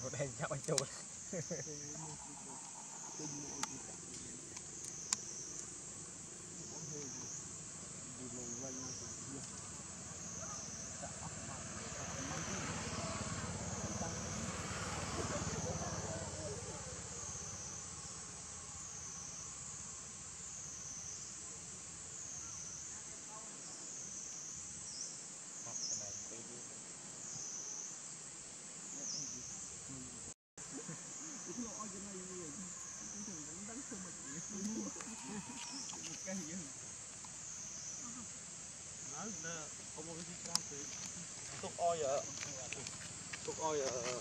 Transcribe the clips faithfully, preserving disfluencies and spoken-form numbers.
một đây chạm anh trôi tục oi ở tục oi ở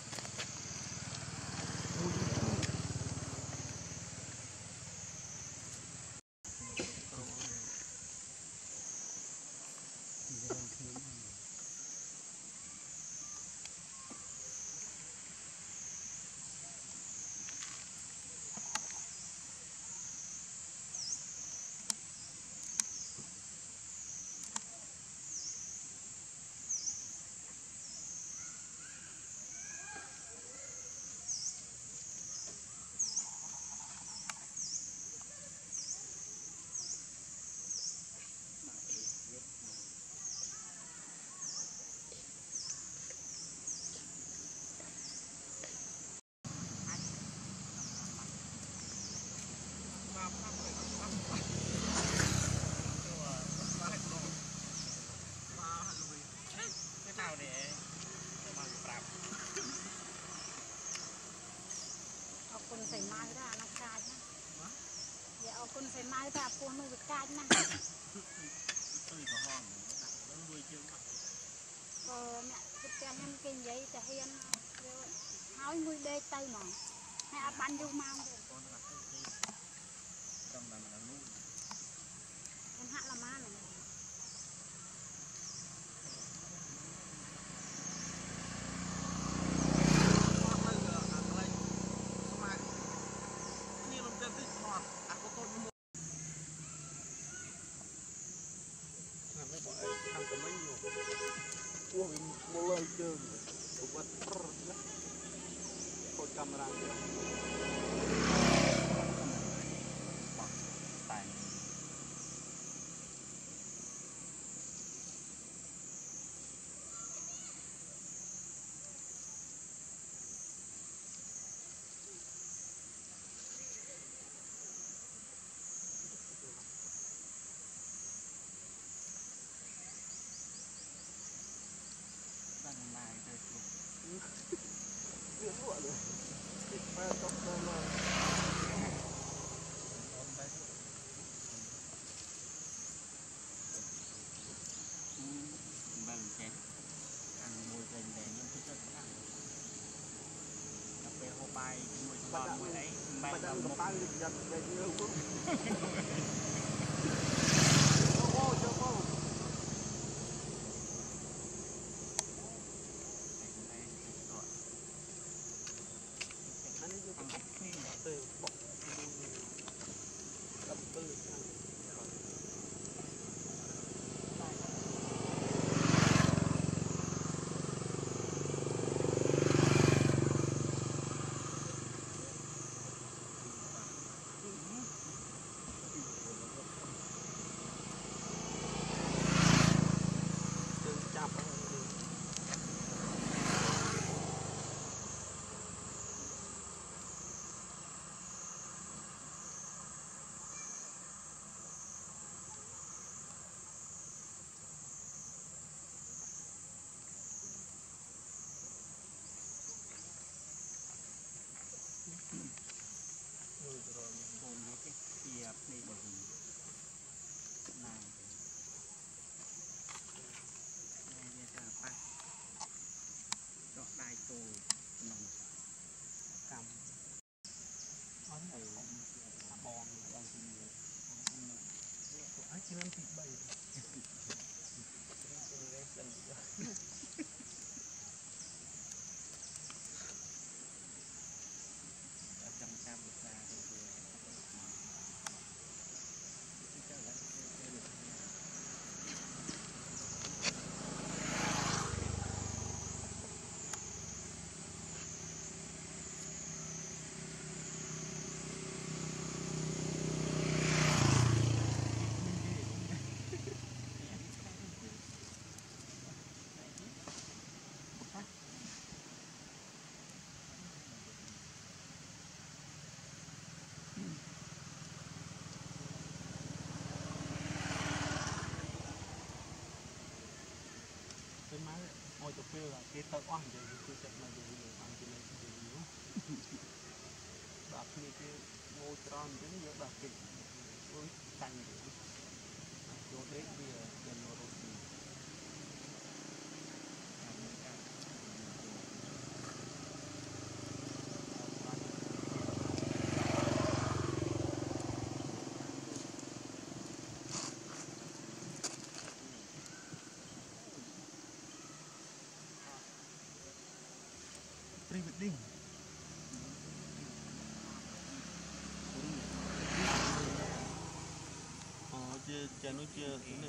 con phải mai ra nó cay nhá. Dạ con phải mai ra con nó cay nhá. tôi có hòn nó nuôi chưa mà ờ mẹ cái cha nhân kinh giấy cha hiên hỏi nuôi đê tay mà mẹ bán vô mau con là cái gì trong là nó nuôi con hạ là má này ủa một lời chơi cũng bắt con camera tay bài mùi bò mùi ấy mẹ là một bài lịch giật về nhiều cũng ô cho cô anh ấy ăn bắp phi từ bọc đập tư ទៅពេលគេទៅអស់និយាយគឺចិត្តមកនិយាយបានគេលេងនិយាយដល់គ្នាគេងូត្រង់អញ្ចឹងយកដល់គេអូយចាញ់ទៅចូលដេកវាយ៉ាងរត់ទីPre-wedding. Ờ, chưa, chưa nói chưa, này.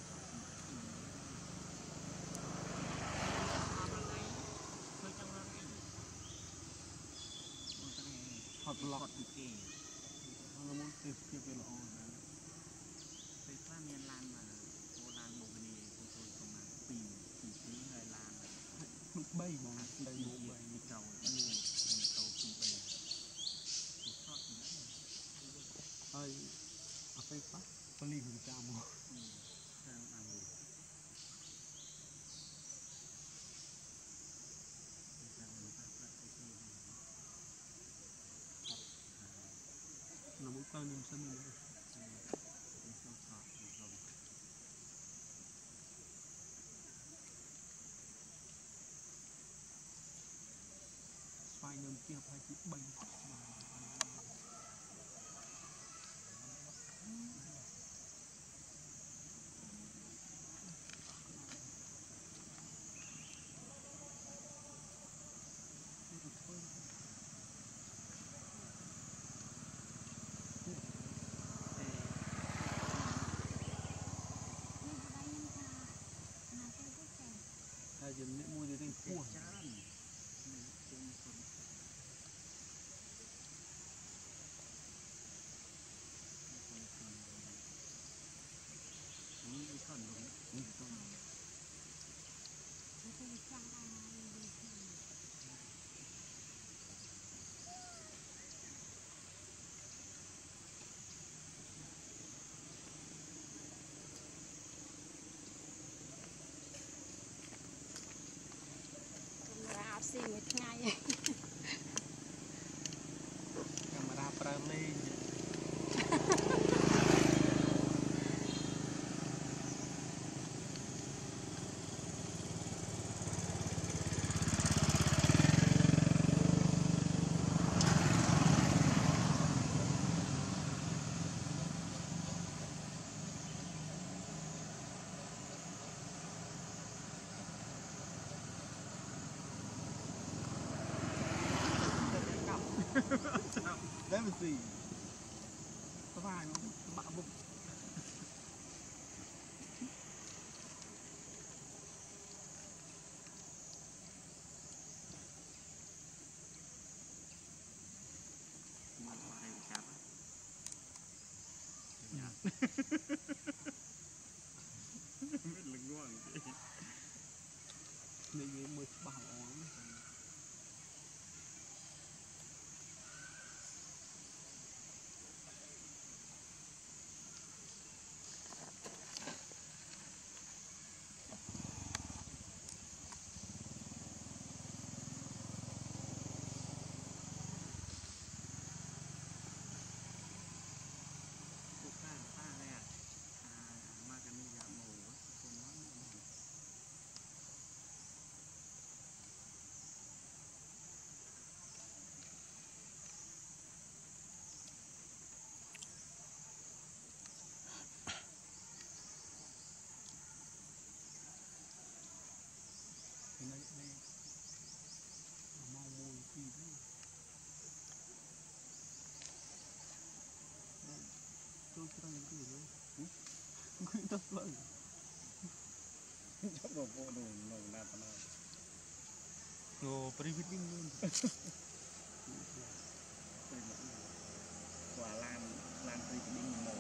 Hot block. Nó muốn tiếp tiếp cái lọ này. Cái pha miền Lan mà cô Lan bộ bên này cô tôi có mà pì pì pì người Lan bay mà bay bộ bay đi cầu đi cầu pì bay. Ơi, à phải phát, có liên hệ chạm không? Là mỗi con niềm sân này. Xoay nhầm kia phải chỉ bay. Dừng những mùi thì phù xì một ngày camera prime Let me see. Có phải không? Bạ bụng. Mặt này bị chặt á. Biết là ngon gì. Này mới mới bảo ón. Chắc đồ vô đồ nổ nạt nào. Đồ pre-wedding luôn. Quả lan lan pre-wedding màu.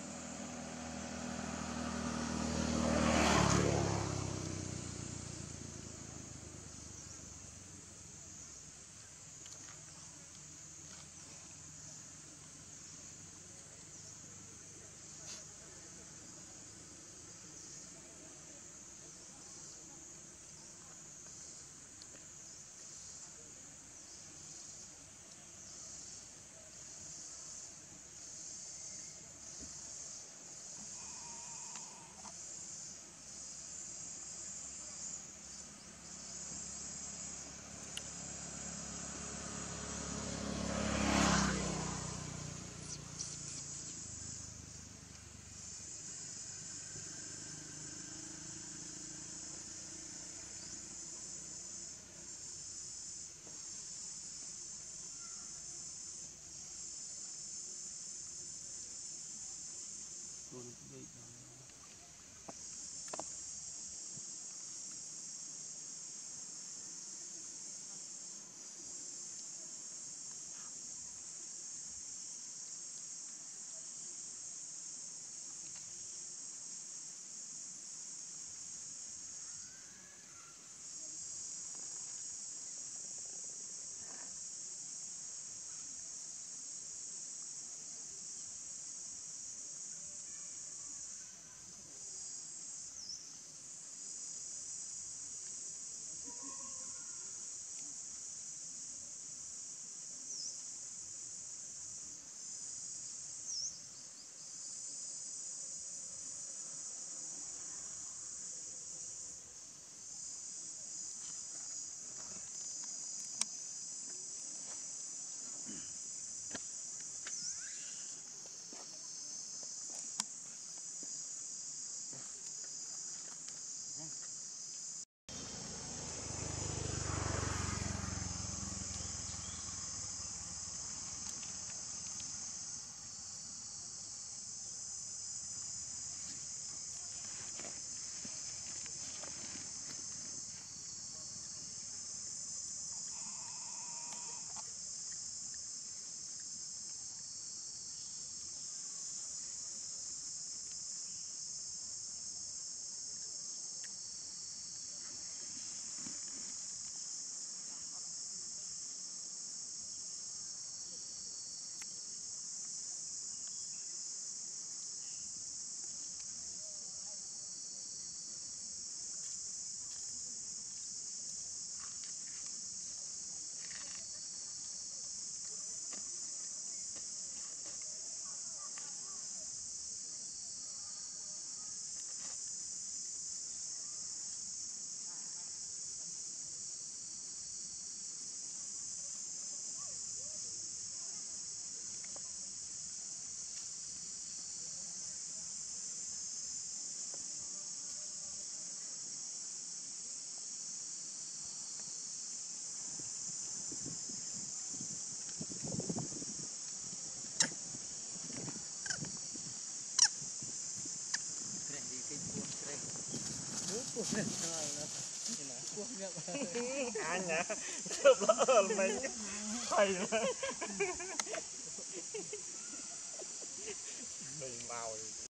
anh nhá chụp lỡ mình thầy mình vào